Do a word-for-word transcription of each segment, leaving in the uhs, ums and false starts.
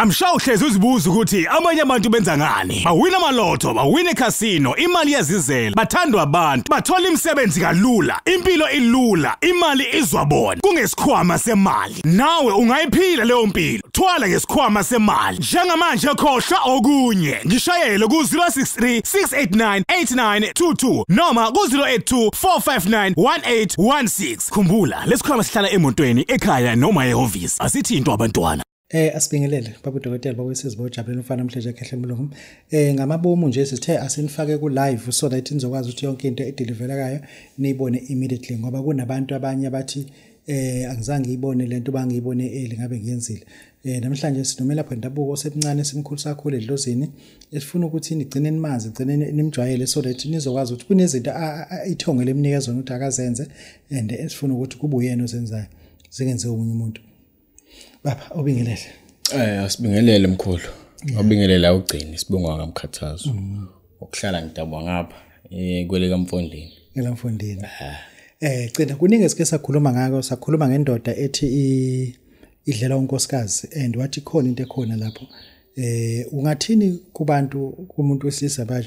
I'm sure uhlezi uzibuza ukuthi amanye abantu benza ngani. Bawina amaloto, bawina eCasino, imali yazizela, bathandwa abantu, bathola imisebenzi kalula, impilo ilula, imali izwabona. Kungesikhwama semali. Nawe ungayiphila leyo mpilo. Thwala ngesikhwama semali. Njengamanje ekhohlwa okunye. Ngishayele ku zero six three six eight nine eight nine two two noma ku zero eight two four five nine one eight one six. Khumbula, lesikhwama sihlala emotweni, ekhaya noma ehhovisi. Asithi into abantwana. Eh asibingelele baba udokotela bakwesizwe bojabulela umfana namhlanje ekhehle emlungu. Eh ngamabomu nje sithe asinifake ku live so that nizokwazi ukuthi yonke into edeliverekayo niyibone immediately ngoba kunabantu abanye abathi eh angizange ngiyibone lento bangiyibone eli ngabe ngiyenzile. Eh namhlanje sinomela lapha ndabuko osemncane simkhulu sakhulu edlozini esifuna ukuthi nigcine nimazi gcine nimjwayele so that nizokwazi ukuthi kunezinto ithongele emnikezweni ukuthi akazenze and esifuna ukuthi kube uyena ozenzayo zingenze umunye umuntu. Baba obingelele. Eh asibingelele mkhulu. Obingelela ugcini sibonga ngamkhathazo. Okuhlala ngidabwa ngapha eh kwele kaMfondini. Ngela Mfondini. Eh cina kuningi esike sakhuluma ngako sakhuluma ngendoda ethi idlela unkosikazi and wathi khona into ekhona lapho. Eh ungathini kubantu kumuntu wesilisa baje.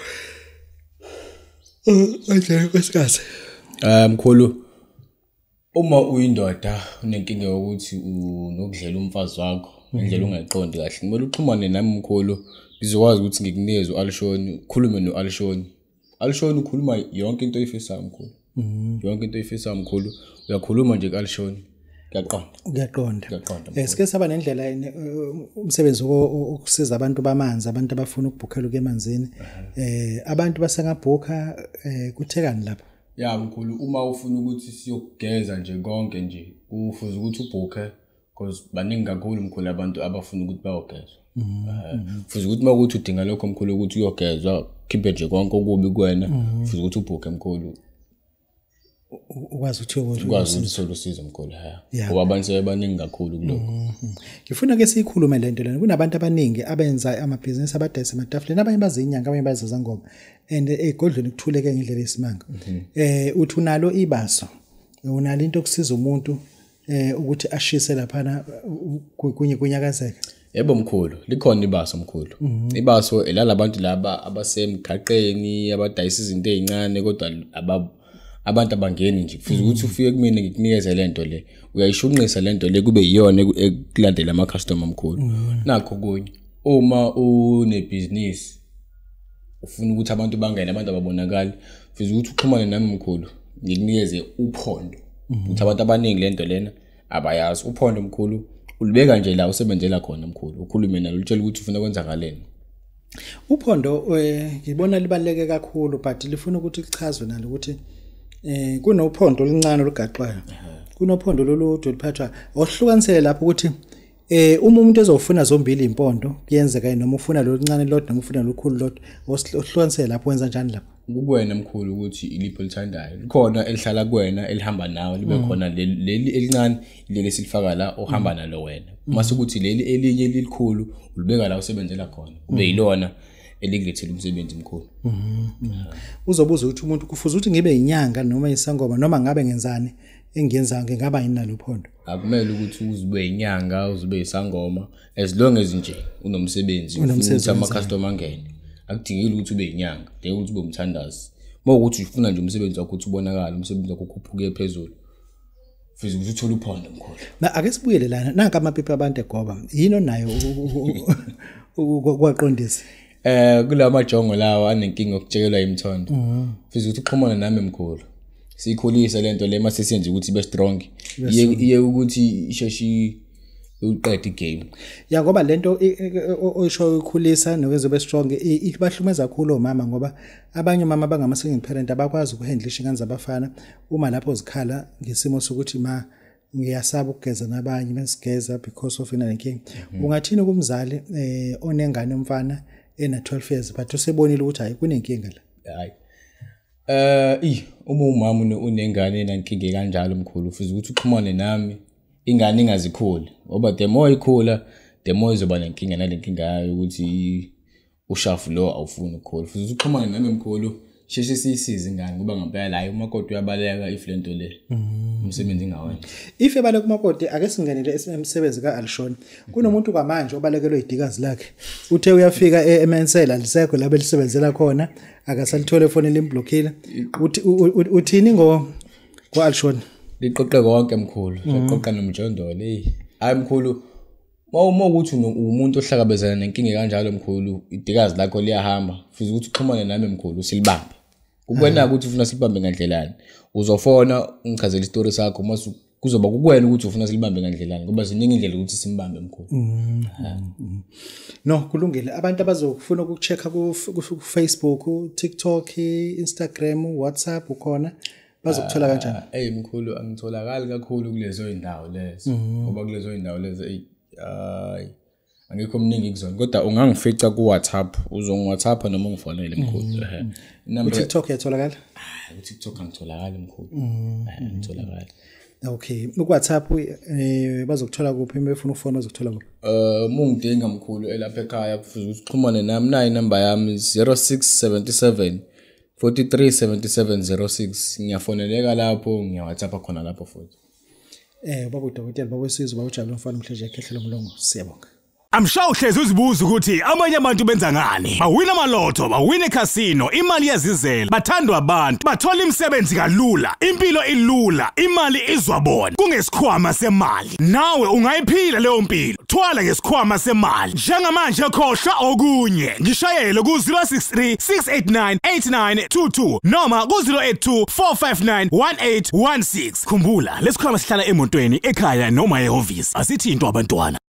Eh idlela unkosikazi. Eh mkhulu uma uyindoda unenkinga ukuthi unokudlela umfazi wakho indlela ungayiqondi kahle kumele uxhumane nami mkhulu ngizokwazi ukuthi ngikunikeze uAlshoni ukhulume noAlshoni. Alshoni ukhuluma yonke into oyifisayo mkhulu. Yonke into oyifisayo mkhulu uyakhuluma nje kuAlshoni. Ngiyaqonda. Ngiyaqonda. Ngiyaqonda. Eh sike saba nendlela umsebenzi ukusiza abantu bamanzi abantu abafuna ukubhukhela kemanzini. Eh abantu basengabhukha kuthekani lapho. Ya mkhulu uma ufuna ukuthi siyogeza nje konke nje ufuza ukuthi ubhukhe because baningi kakhulu mkhulu abantu abafuna ukuthi bayogezwa. Ufuza ukuthi makuthi udinga lokho mkhulu ukuthi uyogezwa khiphe nje konke okubi kuwena ufuza ukuthi ubhukhe mkhulu ukwazi ukuthi ukwazi ukuthola usizo mkhulu ha ngoba abantu sebaningi kakhulu kuloko. Ngifuna ke siyikhulume lento lena kunabantu abaningi abenza amabhizinisi abadayisa ematafuleni abanye bazinyanga abanye bazaza ngoma and egodlweni kuthuleke ngendlela yesimanga. Eh uthi unalo ibaso unalo into okusiza umuntu eh ukuthi ashise lapha kunye kunyakazeka. Yebo mkhulu likhona ibaso mkhulu. Ibaso elala abantu laba abasemgaqeni abadayisa izinto ezincane kodwa aba abantu abangeni nje kufuze ukuthi ufike kumina ngikunikeze lento le uyayishunqisa lento le kube yiyona ekulandela ama customer mkhulu. Nakho kunye uma une business ufuna ukuthi abantu bangene abantu ababonakala futhi ukuthi uxhumane nami mkhulu ngikunikeze uphondo ukuthi abantu abaningi lento lena abayazi uphondo mkhulu ulibeka nje la usebenzela khona mkhulu ukhulume nalo utshela ukuthi ufuna kwenza ngaleni. Uphondo eh ngibona libaleke kakhulu but lifuna ukuthi lichazwe nalo ukuthi eh kunophondo oluncane olugaxwayo kunophondo loludwe liphathwa ohlukanisele lapho ukuthi eh uma umuntu ezofuna zombili impondo kuyenzeka noma ufuna lo luncane lodwa noma ufuna lokhulu lodwa ohlukanisele lapho wenza kanjani lapho kuwena mkhulu ukuthi ilipho lithandayo likhona elihlala kuwena elihamba nawe libe khona leli elincane leli silifaka la ohamba nalo wena mase ukuthi leli elinye elikhulu ulibeka la usebenzela khona kube yilona elikulethela umsebenzi mkhulu. Uzobuza ukuthi umuntu kufuza ukuthi ngibe inyanga noma isangoma noma ngabe ngenzani engiyenza ngingaba yinalo phondo. Akumele ukuthi uzube inyanga uzube isangoma as long as nje unomsebenzi ufuna ama customer angene. Akudingile ukuthi ube inyanga, deka ukuthi ube umthandazi. Mawukuthi ufuna nje umsebenzi wakho ukuthi ubonakala umsebenzi wakho ukhuphuke phezulu. Futhi ukuthi uthole uphondo mkhulu. Na ake sibuyele lana nanka amaphepha abantu egoba yini onayo ukwaqondisa. Eh kula majongo lawa anenkinga okujekelwa imthondo. Futhi ukuthi uxhumana nami mkhulu. Sikhulisa lento le mase siyenze ukuthi ibe strong. Iye ukuthi isheshi uqeda igame. Ya ngoba lento oyisho ukukhulisa nokuzobe strong ibahlumeza kakhulu omama ngoba abanye omama bangama single parent abakwazi ukuhandlisha ingane zabafana uma lapho zikhala ngesimo sokuthi ma ngiyasaba ukugeza nabanye mesigeza because of ina lenkinga. Ungathini kumzali eh onengane umfana ena twelve years but usebonile ukuthi hayi kunenkinga la. Hayi. Eh i uma umama unengane enankinga kanjalo mkhulu futhi ukuthi uxhumane nami ingane ingazikhuli ngoba the more ikhula the more izoba nenkinga nalenkinga yayo ukuthi ushafu lo awufuni ukukhula futhi uxhumane nami mkhulu sheshe siyisize ingane ngoba ngempela la umakoti uyabaleka if lento le umsebenzi ingawenza. If ebaleka kumakoti ake singenele emsebenzi kaAlshon. Kunomuntu kwamanje obalekelwe idikazi lakhe. Uthe uyafika eMansela alisekho la belisebenzela khona akasalithola ifoni limblockile. Uthi uthini ngo kwaAlshon? Liqoqe konke mkhulu. Liqoqa nomjondolo hey. Hayi mkhulu Uma ukuthi umuntu ohlakabezana nenkinga kanjalo mkhulu idikazi lakho liyahamba futhi ukuthi uxhumane nami mkhulu silibambe kukwena ukuthi ufuna silibambe ngandlelani uzofona ungichazela istory sakho mase kuzoba kukwena ukuthi ufuna silibambe ngandlelani ngoba ziningi indlela ukuthi simbambe mkhulu. No kulungile abantu abazofuna ukuchecka ku Facebook, TikTok, Instagram, WhatsApp ukhona bazokuthola kanjani? Hey mkhulu angitholakali kakhulu kulezo indawo lezo ngoba kulezo indawo lezo ay angikho mningi kuzona kodwa ungangifica ku WhatsApp uzongi WhatsApp noma ungifonele mkhulu ehe number TikTok yatholakala ah TikTok angitholakala mkhulu eh ngitholakala okay ku WhatsApp eh bazokuthola kuphi befuna ukufona bazokuthola kuphi eh mungidinga mkhulu elapha ekhaya kufuze uxhumane nami nayi number yami zero six seven seven four three seven seven zero six ngiyafoneleka lapho ngiya WhatsApp khona lapho futhi. Eh baba uDokotela bakwesizwe bawujabula mfana umhleje ekhehlela umlongo siyabonga. Amsha uhlezi uzibuza ukuthi abanye abantu benza ngani. Bawina amaloto, bawina casino, imali yazizela, bathandwa abantu, bathola imisebenzi kalula, impilo ilula, imali izwabona. Kungesikhwama semali. Nawe ungayiphila leyo mpilo. Thwala ngesikhwama semali. Njengamanje khohlwa okunye. Ngishayele ku zero six three six eight nine eight nine two two noma ku zero eight two four five nine one eight one six. Khumbula, lesikhwama sihlala emotweni, ekhaya noma ehhovisi. Asithi into abantwana.